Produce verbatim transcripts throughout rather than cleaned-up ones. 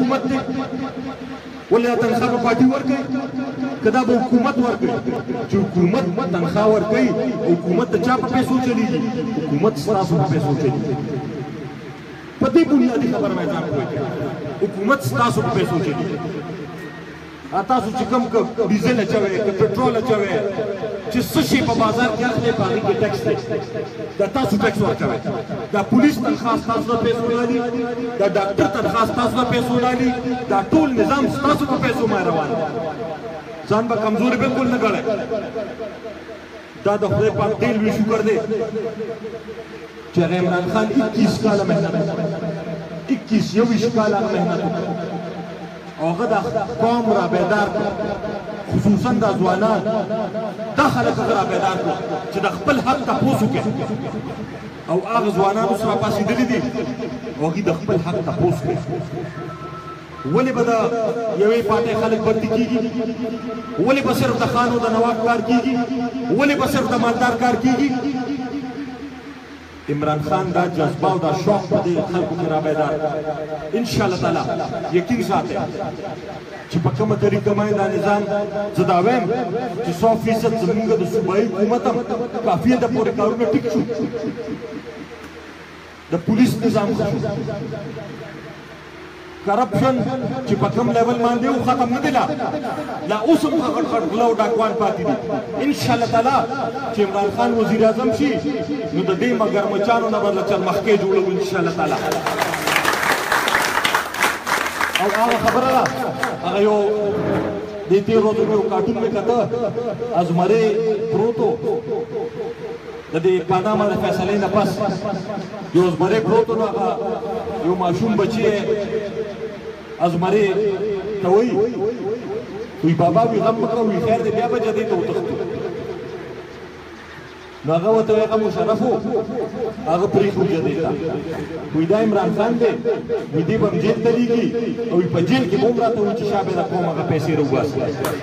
حکومت دی ولې دا تنخوا په پارټي ورکوي که دا به حکومت ورکوي چې حکومت تنخوا ورکوي حکومت د چا په پیسو چلیږي حکومت ستاسو په پیسو چلیږي په دې بنیادي خبره مې ځان پوه کړه حکومت ستاسو په پیسو چلیږي تاسو چې کوم که ډیزل اچوئ که پټرول اچوئ چې څه شی په بازار کې اخلئ په هغې کې ټیکس دی دا تاسو ټیکس ورکوئ دا پولیس تنخوا ستاسو د پیسو رالي دا ډاکټر تنخوا ستاسو د پیسو رالي دا ټول نظام ستاسو په پیسو باندې روان دی ځان به کمزوري بالکل نه ګڼئ دا د خدای پاک ډېر لوی شکر دی چې هغه عمران خان اکیس کاله محنت اکیس یوویشت کاله هغه محنت او هغه د قوم را بیدار کړ خصوصا دا ځوانان دا خلک هغه را بیدار کړ چې د خپل حق تپوس وکړي او هغه ځوانان اوس را پاڅېدلي دي او هغوی د خپل حق تپوس کوي ولې به د یوې پارټۍ خلک بندي کېږي ولې به صرف د خان او د نواب کار کېږي ولې به صرف د مالدار کار کېږي عمران خان دا جذبه او دا شوق په دې خلکو کې را بیدار ان شاء الله تعالی یقین ساتئ چې په کومه طریقه باندې دا نظام زه دا وایم چې سو فیصد زموږ د صوبایي حکومت هم کافي ده پورې کارونه ټیک شو د پولیس نظام ښه شو کرپشن چې په کوم لیول باندې و ختم نه دی لا لا اوس هم غټ غټ غلا او ډاکوان پاتې دي ان شاء الله تعالی چې عمران خان وزیر اعظم شي نو د دې مګرمچانو نه به له چرمخکې جوړوو ان شاء الله تعالی او هغه خبره ده هغه یو دې تېرو ورځو یو کارټون مې کته ازمرې پروت و د دې پاناما د فیصلې نه پس یو ازمرې پروت و نو هغه یو ماشوم بچی ازمرې ته وایي وی بابا وی غم مه کوه وی خیر دی بیا به جدې ته وتښتو نو هغه ورته وایي هغه مشرف و هغه پرېښود جدې ته وی دا عمران خان دی وی دې به هم جیل ته لیږي او وی په جیل کې به هم راته وایي چې شابه د قوم هغه پیسې راوباسي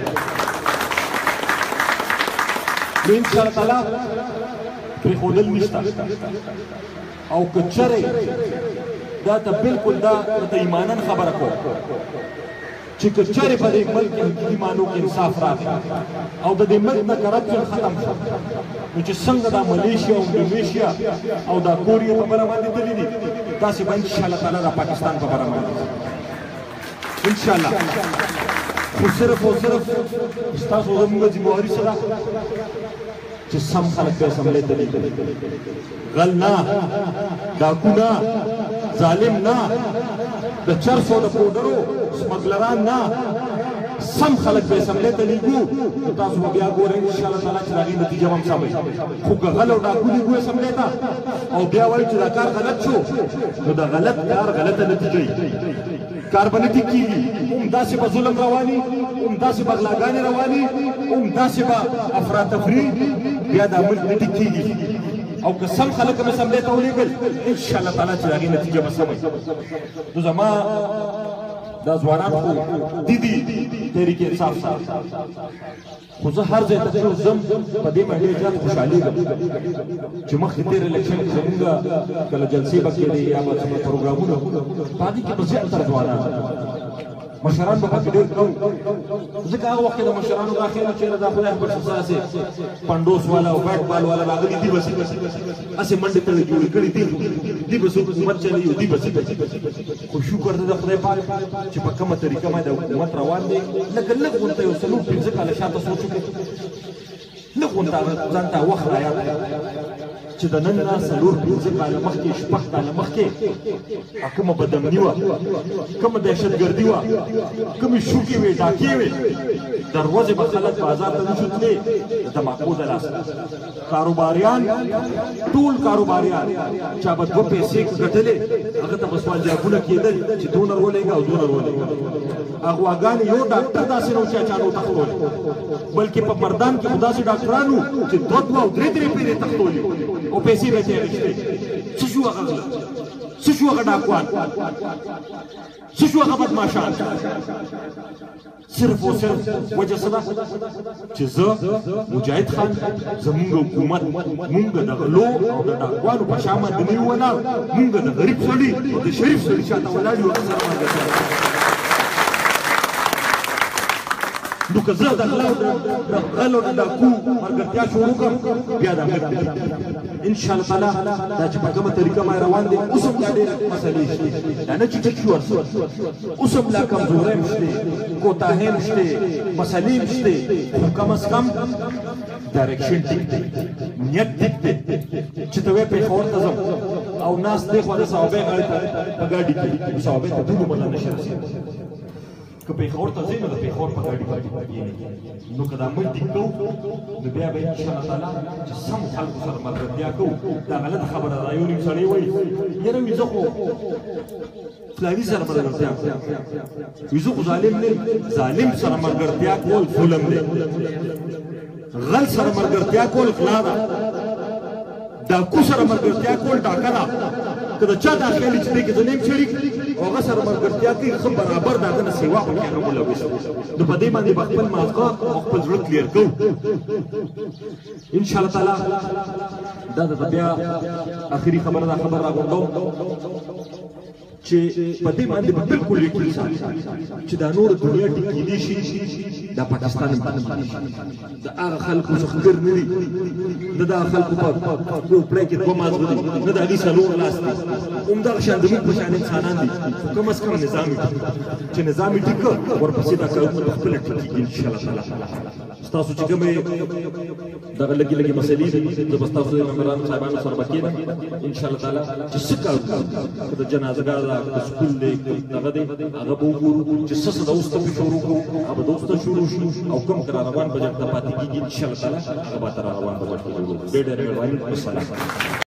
نو انشاءالله تعالی پرېښودل نشته او که چرې دا ته بالکل دا ته ایمانن خبره کوم چې که چرې په دې ملک کې حقیقي معنو کې انصاف راغی او د دې ملک نه کرپشن ختم شو نو چې څنګه دا ملیشیا او انډونیشیا او دا کوریا په بره باندې تللي دي داسې به انشاءالله تعالی دا پاکستان په بره باندې انشاءالله خو صرف او صرف ستاسو زموږ ذمهواري څه ده چې سم خلک به اسمبلۍ ته لیږي غل نه ډاکو نه ظالم نه د چرسو د پوډرو سمګلران نه سم خلک به اسمبلۍ ته لیږو نو تاسو به بیا ګورئ انشاءالله تعالی چې د هغې نتیجه به هم سمه وي خو که غل او ډاکو لیږو اسمبلۍ ته او بیا وایو چې دا کار غلط شو نو د غلط کار غلطه نتیجه وي کار به نه ټیک کېږي همداسې به ظلم رواني همداسې به غلاګانې رواني همداسې به افراتفري بیا دا ملک نه ټیک کېږي او که سم خلک هم اسمبلۍ ته ولېږل انشاءالله تعالی چې د هغې نتیجه به سمه وي نو زما دا ځوانان خو دي دي تحریک انصاف سره خو زه هر ځای ته چې ځم په دې باندې ډېر زیات خوشحالېږم چې مخکې تېر الیکشن کې زمونږ کله جلسې به کېدې یا به زموږ پروګرامونه په هغې کې به زیاتره ځوانان مشران به پکې ډېر کم ځکه هغه وخت کې د مشرانو دا خیال و چېرې دا خدای خبر څه داسې پنډوس والا او بیټ بال والا راغلي دي بس هسې منډې تړې جوړې کړي دي دي بس حکومت چلوي او دي بس خو شکر دی د خدای پاک چې په کومه طریقه باندې حکومت روان دی لکه لږ غونته یو څلور پنځه کاله شاته سوچ وکړي لږ غونته ځان ته وخت رایاد چې د نن نه څلور پنځه کاله مخکې شپږ کاله مخکې کومه بدامني وه کومه دهشتګردي وه کومې شوکې وې ډاکې وې دروازې به خلک بازار ته نه شو تللی د تماکو د لاسه کاروباریان ټول کاروباریان چا به دوه پیسې ګټلې هغه ته به سوالجابونه کېدل چې دونه ولېږه او دونه ولېږه اغواګانې یو ډاکټر داسې نه و چې اچانو تښتولې بلکې په مردان کې خو داسې ډاکټران وو چې دوه دوه او درې درې پیرې تښتولې او پیسې به یې اخیستې څه شو هغه غله څه شو هغه ډاکوان څه شو هغه بدماشان صرف او صرف وجه څه ده چې زه مجاهد خان زمونږ حکومت مونږ د غلو او د ډاکوانو په شا باندې نه یو ولاړ مونږ د غریب سړي او د شریف سړي شاته ولاړ یو سره که زه د غلا او د غل او د ډاکو ملګرتیا شروع کړم بیا دا ان شاء الله تعالی دا چې په کومه طریقه ما روان دي اوس هم دا ډېرې مسلې شته دا نه چې ټیک شو ورسره اوس هم لا کمزورۍ هم شته کوتاهۍ هم شته مسلې هم شته خو کم از کم ډایرکشن ټیک دی نیت ټیک دی چې ته وایې پېښور ته ځم او ناست دی خو د صحابې غاړې ته په ګاډي کې صحابې ته ټولو مله نشي رسېدلی که پېښور ته ځې نو د پېښور په ګاډي باندې نو که دا موږ ټیک کوو نو بیا به انشاءالله تعالی چې سم خلکو سره ملګرتیا کوو دا غلطه خبره ده یو نیم سړی وایي یاره وي زه خو فلاني سره ملګرتیا کوم وي زه خو ظالم نه یم ظالم سره ملګرتیا کول ظلم دی غل سره ملګرتیا کول غلا ده ډاکو سره ملګرتیا کول ډاکه ده که د چا دا خیال چې دی کې زه نیم شریک او هغه سره ملګرتیا کوي ښه برابر د هغه نه سیوا په کې هغه ملوث نو په دې باندې به خپل مازغه او خپل زړه کلیر کوو انشاءالله تعالی دا د بیا اخري خبره دا خبر راغونډوم چې په دې باندې به بالکل یقین ساتي چې دا نور دنیا ټیکېدی شي دا پاکستان د هغه خلکو څخه خبر نه دي د دغه خلکو په پړی کې دوه مازغه دي نه د هغې څلور لاس دي همدغه شان د موږ په شان انسانان دي کم از کم نظام یې ټیک چې نظام یې ټیک کړه ورپسې دا کارونه په خپله ټیکېږي انشاءالله تعالی ستاسو چې کومې دغه لږې لږې مسلې دي زه به ستاسو د ممبرانو صاحبانو سره به کښېنم انشاءالله تعالی چې څه کار وکړو د جنازګاه ده د سکول دی دغه دی هغه به وګورو چې څه څه د اوس ته پې شروع کوو هغه به د اوس ته شروع شي او کوم که را روان بجټ ته پاتې کېږي انشاءالله تعالی هغه به تر روان بجټ ته جوړوو ډېر ډېر مهرباني والسلام